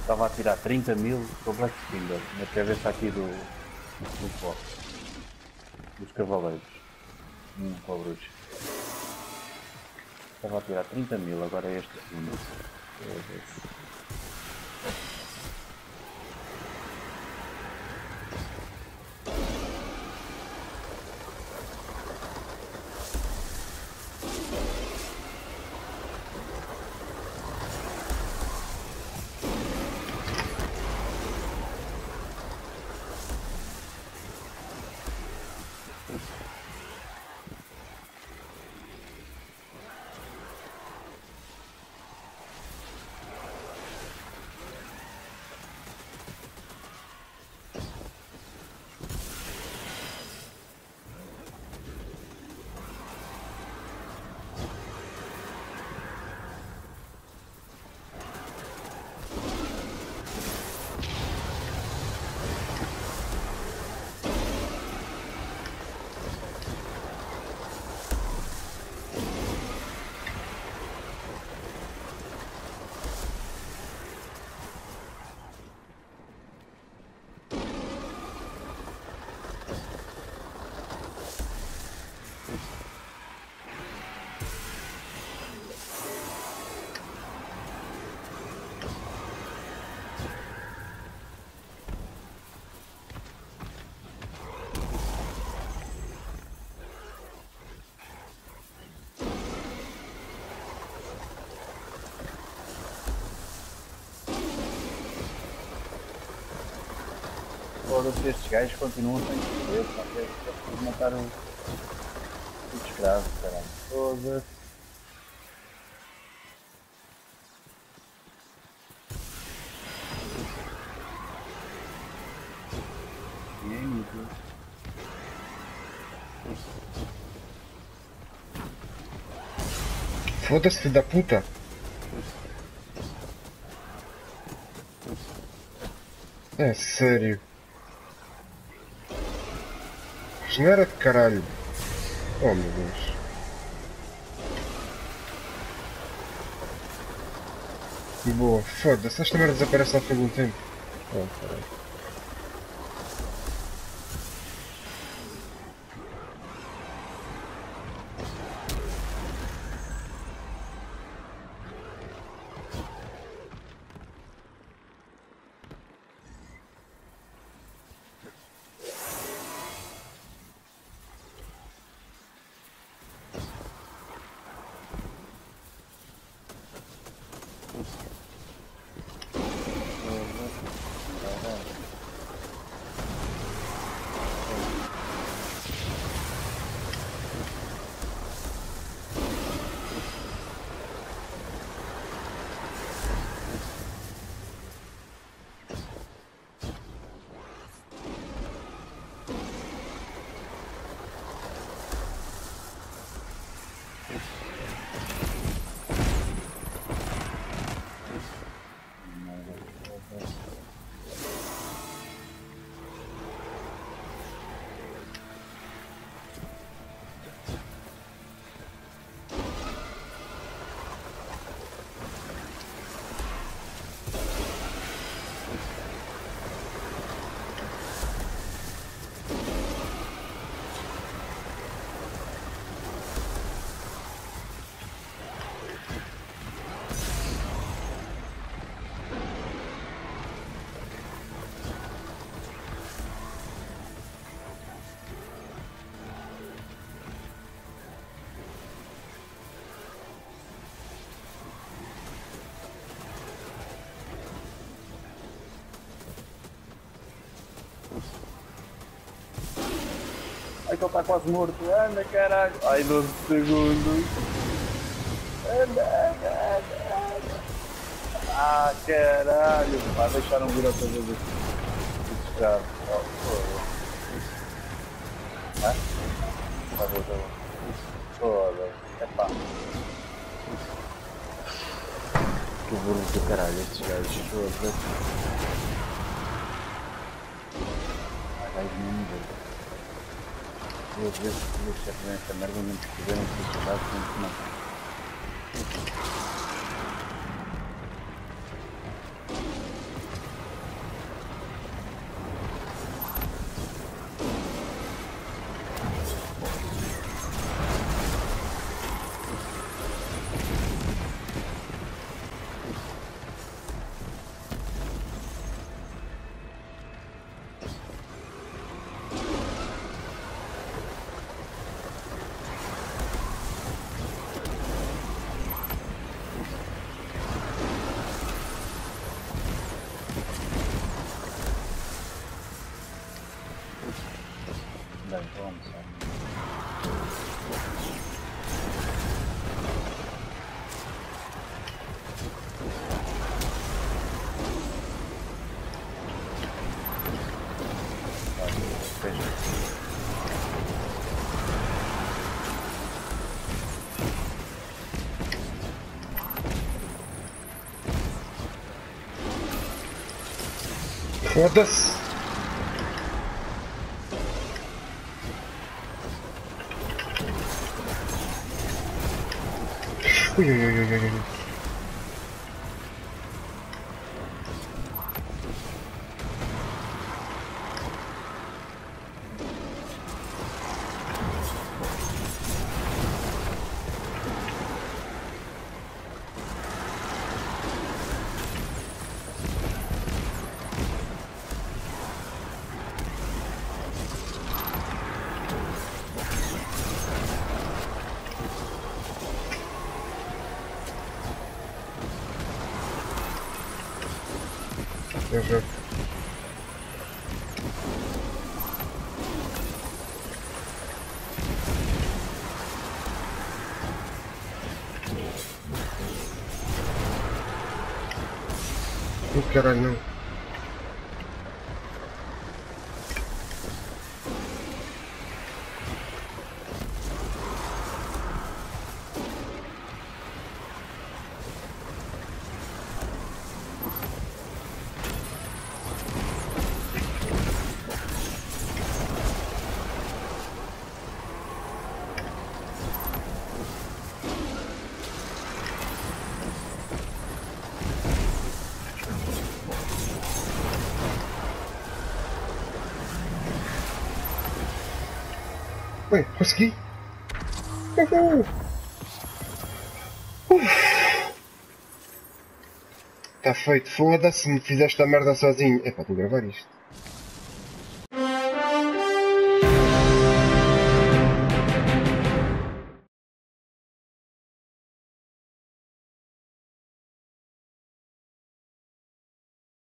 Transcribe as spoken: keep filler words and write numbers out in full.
estava a tirar trinta mil com o Black Spinder, na cabeça aqui do, do foco, dos cavaleiros. Hum, com a bruxa. Estava a tirar trinta mil, agora é este segundo. Todos estes gajos continuam sem poder, só que é preciso matar o, o escravo, caralho. Todas. E é inútil. Foda-se, filho da puta! É sério. Genera de caralho. Oh meu Deus. Boa, foda-se, esta merda desaparece ao fim de um tempo. Oh caralho. Ai que ele está quase morto, anda caralho! Ai doze segundos! Anda, anda, anda, anda! Ah caralho! Pá, deixaram vir outra vez aqui. Já, oh, foda-se. Ah? Tá bom, tá bom. Foda-se, epá. Que burro do caralho estes gajos, foda-se. Ah, gajos mesmo doido. Duas vezes que os chefes nesta merda não perceberam que os soldados têm que matar. Bem, vamos lá. Foda-se! Ui, ui, ui, ui, ui. Eu já. Oh, caralho, não. Ué, consegui! Uhul! Está feito, foda-se, me fizeste a merda sozinho. Epá, vou gravar isto.